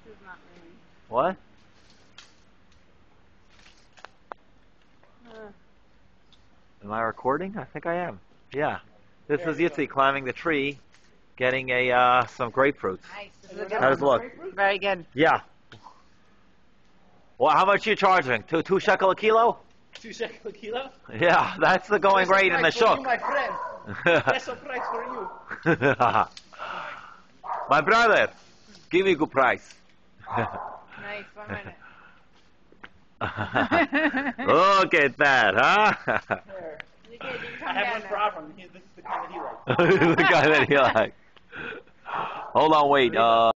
is not really. What? Am I recording? I think I am. Yeah. This is Yitzi climbing the tree, getting some grapefruits. Nice. This is a How good does it one. look? Very good. Yeah. Well, how much are you charging? Two shekel a kilo? 2 shekel a kilo? Yeah, that's the going rate in the shuk. My friend. Special price for you. My brother, give me a good price. Nice. 1 minute. Look at that, huh? There. You can I come have down one now. problem. This is the kind that he likes. The guy that he likes. Hold on, wait.